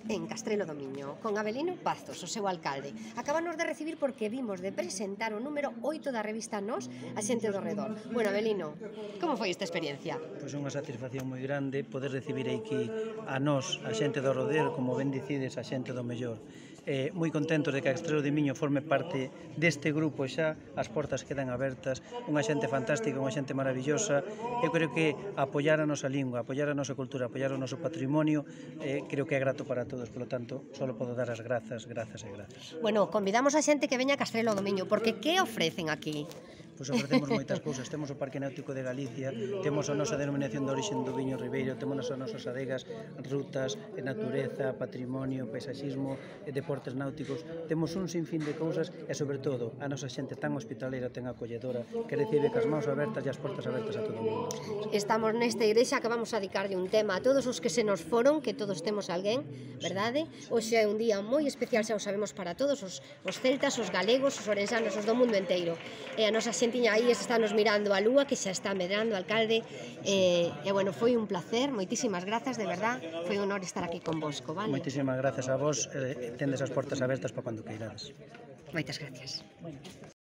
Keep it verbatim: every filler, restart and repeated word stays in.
en Castrelo do Miño, con Avelino Pazos, o seu alcalde. Acábanos de recibir porque vimos de presentar o número oito da revista Nós, a xente do redor. Bueno, Avelino, como foi esta experiencia? Pois é unha satisfacción moi grande poder recibir aquí a nós, a xente do Roder, como ben dicides, a xente do mellor. Eh, moi contentos de que Castrelo de Miño forme parte deste grupo xa, as portas quedan abertas, unha xente fantástica, unha xente maravillosa. Eu creo que apoiar a nosa lingua, apoiar a nosa cultura, apoiar o noso patrimonio, eh, creo que é grato para todos, polo tanto, só podo dar as grazas, grazas e grazas. Bueno, convidamos a xente que veña a Castrelo do Miño, porque que ofrecen aquí? Pois ofrecemos moitas cousas, temos o Parque Náutico de Galicia, temos a nosa denominación de origen do viño Ribeiro, temos as nosas adegas, rutas, natureza, patrimonio, paisaxismo, deportes náuticos, temos un sinfín de cousas e, sobre todo, a nosa xente tan hospitaleira, tan acolledora, que recibe cas mãos abertas e as portas abertas a todo o mundo. Estamos nesta igrexa que vamos a dedicarlle un tema a todos os que se nos foron, que todos temos alguén, verdade? Hoxe é un día moi especial, xa o sabemos, para todos os, os celtas, os galegos, os orensanos, os do mundo enteiro. E a nosa xentiña aí está nos mirando a lúa, que xa está medrando, alcalde, e, e bueno, foi un placer, moitísimas grazas, de verdad, foi un honor estar aquí con vosco, vale? Moitísimas grazas a vos, eh, tendes as portas abertas para cando queirades. Moitas gracias.